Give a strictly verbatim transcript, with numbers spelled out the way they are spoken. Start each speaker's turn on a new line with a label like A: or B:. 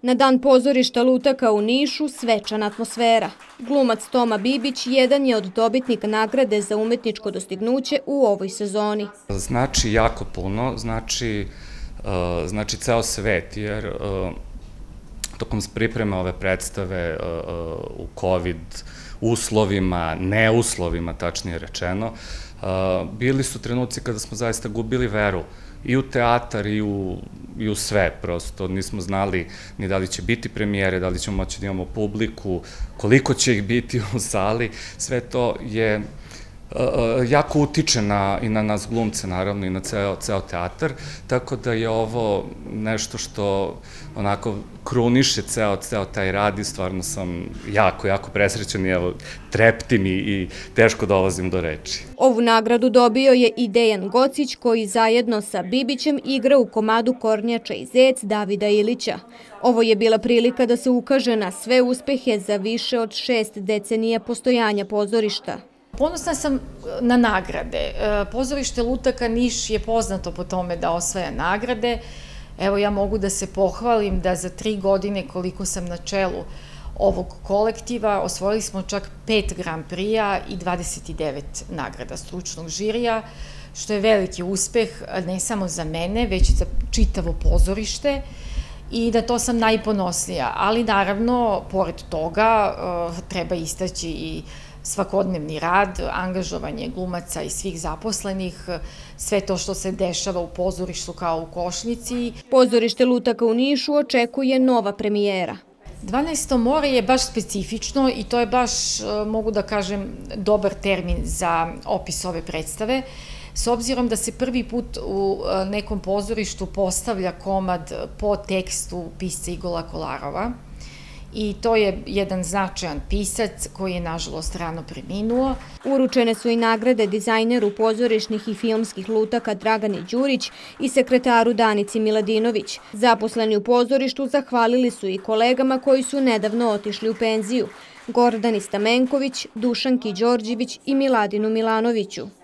A: Na dan pozorišta Lutaka u Nišu svečana atmosfera. Glumac Toma Bibić jedan je od dobitnika nagrade za umetničko dostignuće u ovoj sezoni.
B: Znači jako puno, znači, uh, znači ceo svet, jer uh, tokom pripreme ove predstave uh, u COVID uslovima, neuslovima, tačnije rečeno, uh, bili su trenuci kada smo zaista gubili veru i u teatar i u, i u sve, prosto nismo znali ni da li će biti premijere, da li ćemo moći da imamo publiku, koliko će ih biti u sali, sve to je uh, jako utiče na, i na nas glumce, naravno, i na ceo, ceo teatar, tako da je ovo nešto što onako kruniše ceo, ceo taj rad i stvarno sam jako, jako presrećan i evo, treptim i, i teško dolazim do reči.
A: Ovu nagradu dobio je i Dejan Gocić, koji zajedno sa Bibićem igra u komadu Kornjača i zec Davida Ilića. Ovo je bila prilika da se ukaže na sve uspehe za više od šest decenija postojanja pozorišta.
C: Ponosna sam na nagrade. Pozorište Lutaka Niš je poznato po tome da osvaja nagrade. Evo, ja mogu da se pohvalim da za tri godine koliko sam na čelu ovog kolektiva osvojili smo čak pet Grand Prix-a i dvadeset devet nagrada stručnog žirija, što je veliki uspeh ne samo za mene, već i za čitavo pozorište i da to sam najponosnija. Ali naravno, pored toga, treba istaći i svakodnevni rad, angažovanje glumaca i svih zaposlenih, sve to što se dešava u pozorištu kao u Košnici.
A: Pozorište Lutaka u Nišu očekuje nova premijera.
C: dvanaesto more je baš specifično i to je baš, mogu da kažem, dobar termin za opis ove predstave, s obzirom da se prvi put u nekom pozorištu postavlja komad po tekstu pisca Igola Kolarova. I to je jedan značajan pisac koji je, nažalost, rano preminuo.
A: Uručene su i nagrade dizajneru pozorišnih i filmskih lutaka Dragani Đurić i sekretaru Danici Miladinović. Zaposleni u pozorištu zahvalili su i kolegama koji su nedavno otišli u penziju: Gordani Stamenković, Dušanki Đorđević i Miladinu Milanoviću.